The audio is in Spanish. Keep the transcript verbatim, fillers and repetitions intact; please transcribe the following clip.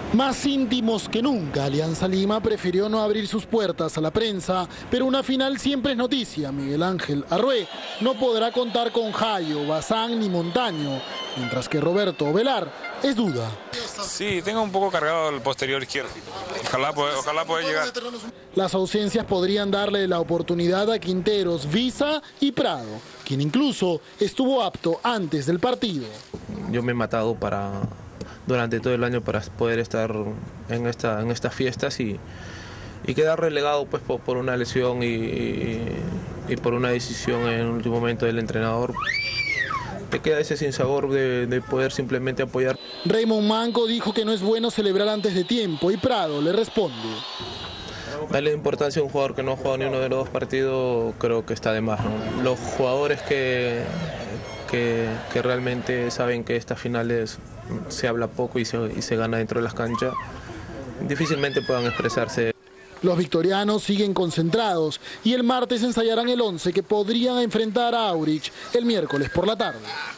Más íntimos que nunca, Alianza Lima prefirió no abrir sus puertas a la prensa, pero una final siempre es noticia. Miguel Ángel Arrué no podrá contar con Jayo, Bazán ni Montaño, mientras que Roberto Velar es duda. Sí, tengo un poco cargado el posterior izquierdo. Ojalá, ojalá pueda llegar. Las ausencias podrían darle la oportunidad a Quinteros, Visa y Prado, quien incluso estuvo apto antes del partido. Yo me he matado para... durante todo el año para poder estar en, esta, en estas fiestas y, y quedar relegado pues, por, por una lesión y, y, y por una decisión en el último momento del entrenador. Te queda ese sinsabor de, de poder simplemente apoyar. Raymond Manco dijo que no es bueno celebrar antes de tiempo y Prado le responde. Darle importancia a un jugador que no ha jugado ni uno de los dos partidos creo que está de más, ¿no? Los jugadores que, que, que realmente saben que estas finales se habla poco y se, y se gana dentro de las canchas, difícilmente puedan expresarse. Los victorianos siguen concentrados y el martes ensayarán el once que podrían enfrentar a Aurich el miércoles por la tarde.